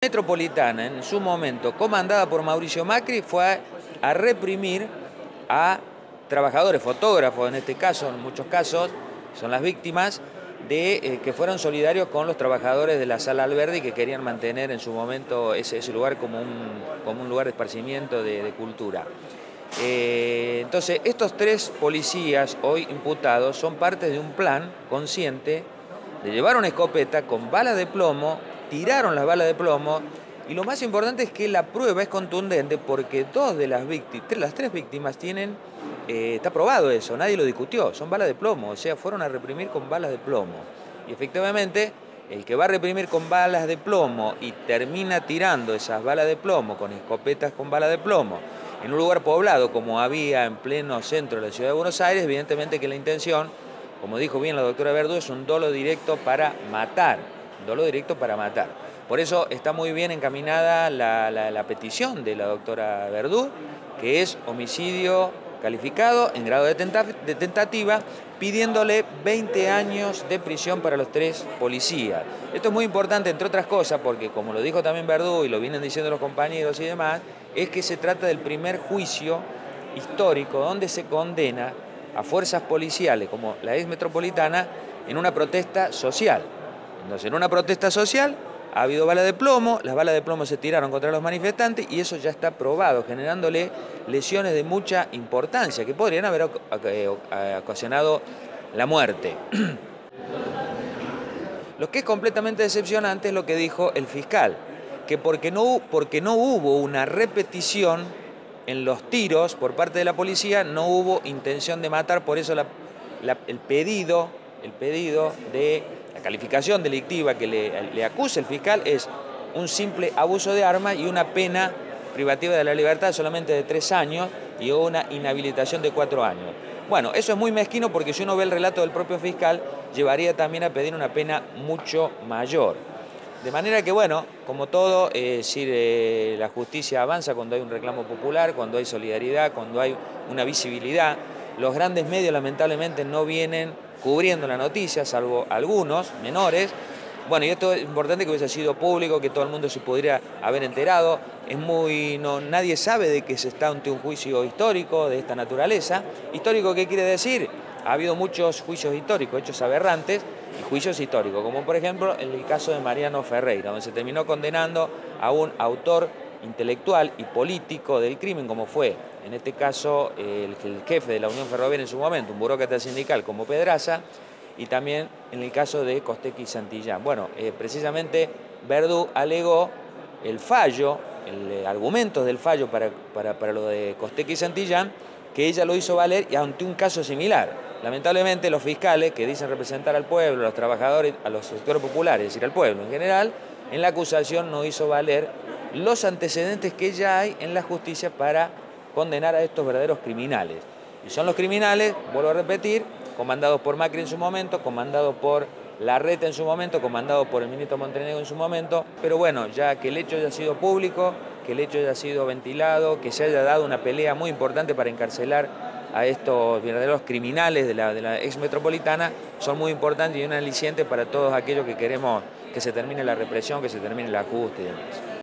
Metropolitana, en su momento comandada por Mauricio Macri, fue a reprimir a trabajadores, fotógrafos en este caso, en muchos casos, son las víctimas, que fueron solidarios con los trabajadores de la Sala Alberdi que querían mantener en su momento ese lugar como un lugar de esparcimiento de cultura. Entonces, estos tres policías hoy imputados son parte de un plan consciente de llevar una escopeta con balas de plomo, tiraron las balas de plomo, y lo más importante es que la prueba es contundente porque las tres víctimas tienen, está probado eso, nadie lo discutió, son balas de plomo, o sea, fueron a reprimir con balas de plomo. Y efectivamente, el que va a reprimir con balas de plomo y termina tirando esas balas de plomo con escopetas con balas de plomo en un lugar poblado como había en pleno centro de la ciudad de Buenos Aires, evidentemente que la intención, como dijo bien la doctora Verdú, es un dolo directo para matar, Por eso está muy bien encaminada la petición de la doctora Verdú, que es homicidio calificado en grado de tentativa, pidiéndole 20 años de prisión para los tres policías. Esto es muy importante, entre otras cosas, porque como lo dijo también Verdú y lo vienen diciendo los compañeros y demás, es que se trata del primer juicio histórico donde se condena a fuerzas policiales como la ex Metropolitana en una protesta social. Entonces, en una protesta social ha habido balas de plomo, las balas de plomo se tiraron contra los manifestantes y eso ya está probado, generándole lesiones de mucha importancia que podrían haber ocasionado la muerte. Lo que es completamente decepcionante es lo que dijo el fiscal, que porque no hubo una repetición en los tiros por parte de la policía, no hubo intención de matar, por eso el pedido de la calificación delictiva que le acusa el fiscal es un simple abuso de arma y una pena privativa de la libertad solamente de 3 años y una inhabilitación de 4 años. Bueno, eso es muy mezquino porque si uno ve el relato del propio fiscal, llevaría también a pedir una pena mucho mayor. De manera que, bueno, como todo, la justicia avanza cuando hay un reclamo popular, cuando hay solidaridad, cuando hay una visibilidad. Los grandes medios, lamentablemente, no vienen cubriendo la noticia, salvo algunos menores. Bueno, y esto es importante que hubiese sido público, que todo el mundo se pudiera haber enterado. Nadie sabe de que se está ante un juicio histórico de esta naturaleza. ¿Histórico qué quiere decir? Ha habido muchos juicios históricos, hechos aberrantes y juicios históricos, como por ejemplo en el caso de Mariano Ferreira, donde se terminó condenando a un autor intelectual y político del crimen, como fue en este caso el jefe de la Unión Ferroviaria en su momento, un burócrata sindical como Pedraza, y también en el caso de Costecchi y Santillán. Bueno, precisamente Verdú alegó el fallo, argumentos del fallo para lo de Costecchi y Santillán, que ella lo hizo valer y ante un caso similar. Lamentablemente los fiscales que dicen representar al pueblo, a los trabajadores, a los sectores populares, es decir, al pueblo en general, en la acusación no hizo valer los antecedentes que ya hay en la justicia para condenar a estos verdaderos criminales. Y son los criminales, vuelvo a repetir, comandados por Macri en su momento, comandados por Larreta en su momento, comandado por el ministro Montenegro en su momento, pero bueno, ya que el hecho haya sido público, que el hecho haya sido ventilado, que se haya dado una pelea muy importante para encarcelar a estos verdaderos criminales de la ex Metropolitana, son muy importantes y un aliciente para todos aquellos que queremos que se termine la represión, que se termine el ajuste y demás.